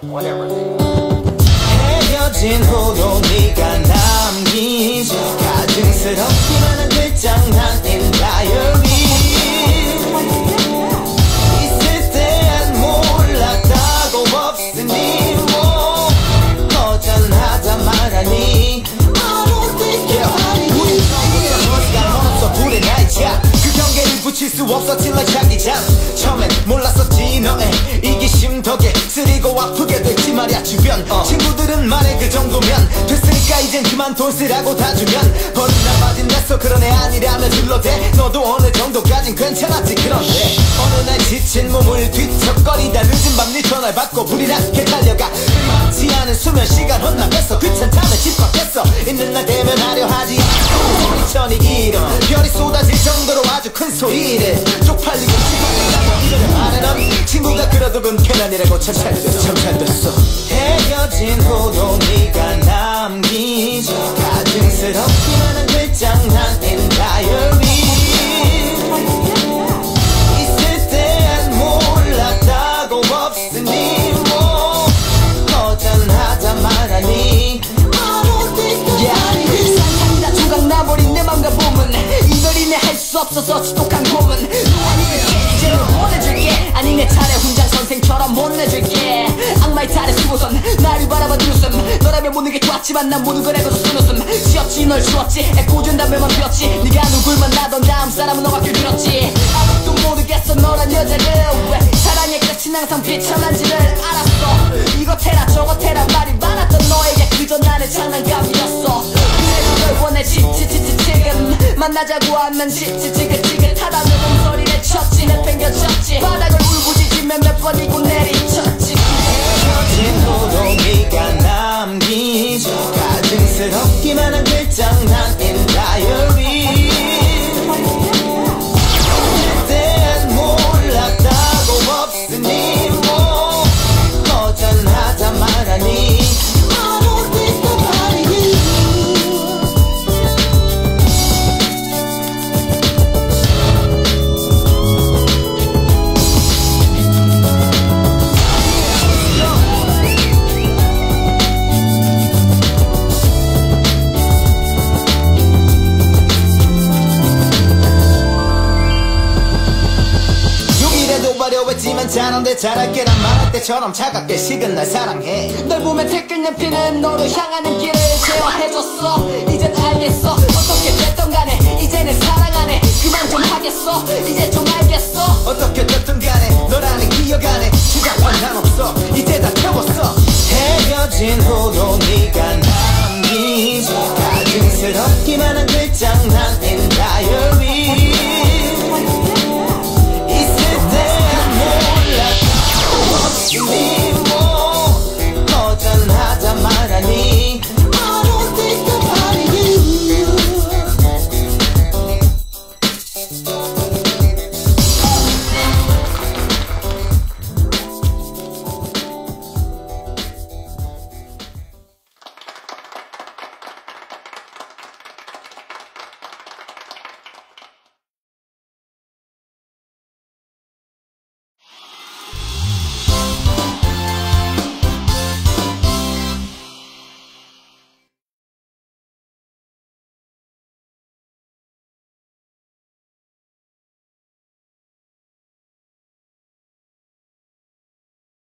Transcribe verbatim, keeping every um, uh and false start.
whatever. 헤어진 후로 네가 남긴 가증스럽기만 한 글장난 in diary. 있을 땐 몰랐다고 없으니 뭐 허전하다 말하니 우린 처음부터 너가 넌없어 불의 나이자 그 경계를 붙일 수 없었지 like 자기장. 처음엔 몰랐었지 너의 이기심 덕에 쓰리고 아프게 됐지 말야 주변 어. 친구들은 말해 그 정도면 됐으니까 이젠 그만 돈 쓰라고 다 주면 버리나 빠진 냈어 그런 애 아니라면 둘러대. 너도 어느 정도까진 괜찮았지. 그런데 어느 날 지친 몸을 뒤척거리다 늦은 밤 네 전화를 받고 불이 나게 달려가. 많지 않은 수면 시간 혼납했어. 귀찮다면 집 밖에서 있는 날 되면 하려 하지 않고 소리천이 일어 별이 쏟아질 정도로 아주 큰 소리를 쪽팔리고 싶었다고 이러려 하는 넌 친구가 그래도 건 괜한이라고 참 잘됐어 참 잘됐어. 헤어진 후로 네가 남긴 가증스럽기만 한 글장난 in diary. 있을 땐 몰랐다고 없으니 뭐 허전하다 말하니 상상이다 조각 나버린 내 맘과 봄은 이별이네 할 수 없어서 지독한 고문. 아니면 이제는 보내줄게 아니 내 차례 훈장 선생처럼 혼내줄게. 악마의 탈의 수호선 나를 바라봐 눈웃음. 너라면 모든 게 좋았지만 난 모든 걸 해도 순웃음. 쉬었지 널 주었지 애꿎은 담배만 피웠지. 네가 누굴 만나던 다음 사람은 너밖에 들었지. 아직도 모르겠어 너란 여자를 왜 사랑의 끝은 항상 비참한지를 알았어. 이것 해라 저것 해라 말이 많았던 너에게 그저 나는 장난감이었어. 그래도 널 원해 지치지치 지금 만나자고 하면 지치지긋지긋하다며 몸소리를 쳤지. 내팽겨쳤지 바닥을 울부짖으며 몇 번이고 내리쳤지. 헤어진 후로 네가 남긴 가증스럽기만 한 글장난 in diary. 있을 땐 몰랐다고 없으니 뭐 허전하다 말하니 했지만 잘한데 잘할게란 말할 때처럼 차갑게 식은 날 사랑해. 널 보면 태끓는 피는 너로 향하는 길을 제어해줬어. 이젠 알겠어 어떻게 됐던 간에 이제는 사랑하네. 그만 좀 하겠어 이제 좀 알겠어. 어떻게 됐든 간에 너라는 기억 안에 추잡한 난 없어 이제 다 태웠어. 헤어진 후로 네가 남긴 가증스럽기만 한 글장난